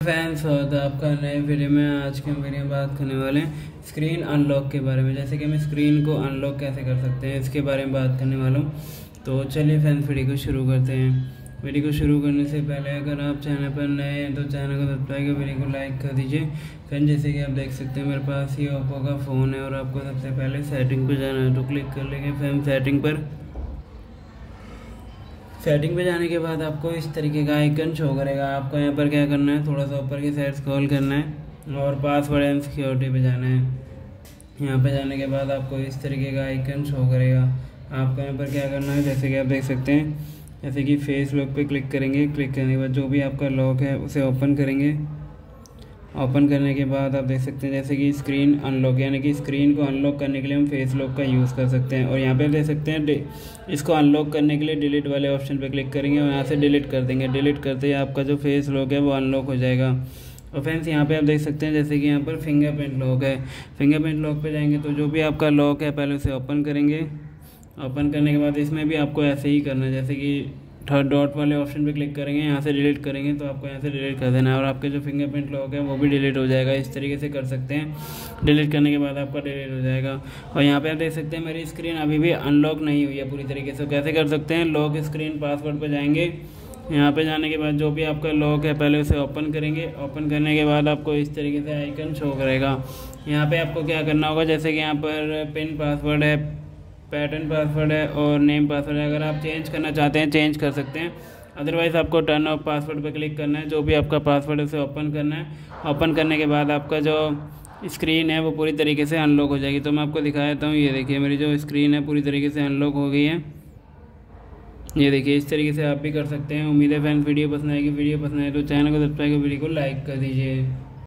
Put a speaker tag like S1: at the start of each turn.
S1: Fans स्वागत है आपका नए वीडियो में। आज के वीडियो में बात करने वाले हैं स्क्रीन अनलॉक के बारे में, जैसे कि हम स्क्रीन को अनलॉक कैसे कर सकते हैं इसके बारे में बात करने वाला हूँ। तो चलिए फैंस वीडियो को शुरू करते हैं। वीडियो को शुरू करने से पहले अगर आप चैनल पर नए हैं तो चैनल को सब्सक्राइब कर वीडियो को लाइक कर दीजिए। फ्रेंड जैसे कि आप देख सकते हैं मेरे पास ये ओप्पो का फ़ोन है और आपको सबसे पहले सेटिंग पर जाना है, तो क्लिक कर लेंगे फ्रेंड सेटिंग पर। सेटिंग पे जाने के बाद आपको इस तरीके का आइकन शो करेगा। आपको यहाँ पर क्या करना है, थोड़ा सा ऊपर की साइड स्क्रॉल करना है और पासवर्ड एंड सिक्योरिटी पे जाना है। यहाँ पे जाने के बाद आपको इस तरीके का आइकन शो करेगा। आपको यहाँ पर क्या करना है, जैसे कि आप देख सकते हैं, जैसे कि फेस लॉक पे क्लिक करेंगे। क्लिक करने के बाद जो भी आपका लॉक है उसे ओपन करेंगे। ओपन करने के बाद आप देख सकते हैं जैसे कि स्क्रीन अनलॉक, यानी कि स्क्रीन को अनलॉक करने के लिए हम फेस लॉक का यूज़ कर सकते हैं। और यहाँ पे देख सकते हैं इसको अनलॉक करने के लिए डिलीट वाले ऑप्शन पे क्लिक करेंगे और यहाँ से डिलीट कर देंगे। डिलीट करते ही आपका जो फेस लॉक है वो अनलॉक हो जाएगा। और फ्रेंड्स यहाँ पे आप देख सकते हैं जैसे कि यहाँ पर फिंगरप्रिंट लॉक है। फिंगरप्रिंट लॉक पे जाएंगे तो जो भी आपका लॉक है पहले उसे ओपन करेंगे। ओपन करने के बाद इसमें भी आपको ऐसे ही करना है, जैसे कि थर्ड डॉट वाले ऑप्शन पे क्लिक करेंगे, यहाँ से डिलीट करेंगे तो आपको यहाँ से डिलीट कर देना है और आपके जो फिंगरप्रिंट लॉक है वो भी डिलीट हो जाएगा। इस तरीके से कर सकते हैं। डिलीट करने के बाद आपका डिलीट हो जाएगा। और यहाँ पे आप देख सकते हैं मेरी स्क्रीन अभी भी अनलॉक नहीं हुई है पूरी तरीके से। कैसे कर सकते हैं, लॉक स्क्रीन पासवर्ड पर जाएंगे। यहाँ पे जाने के बाद जो भी आपका लॉक है पहले उसे ओपन करेंगे। ओपन करने के बाद आपको इस तरीके से आइकन शो करेगा। यहाँ पे आपको क्या करना होगा, जैसे कि यहाँ पर पिन पासवर्ड है, पैटर्न पासवर्ड है और नेम पासवर्ड है। अगर आप चेंज करना चाहते हैं चेंज कर सकते हैं, अदरवाइज़ आपको टर्न ऑफ पासवर्ड पर क्लिक करना है। जो भी आपका पासवर्ड है उसे ओपन करना है। ओपन करने के बाद आपका जो स्क्रीन है वो पूरी तरीके से अनलॉक हो जाएगी। तो मैं आपको दिखा देता हूँ, ये देखिए मेरी जो स्क्रीन है पूरी तरीके से अनलॉक हो गई है। ये देखिए इस तरीके से आप भी कर सकते हैं। उम्मीद है फ्रेंड्स वीडियो पसंद आएगी। वीडियो पसंद आए तो चैनल को सब्सक्राइब कर वीडियो को लाइक कर दीजिए।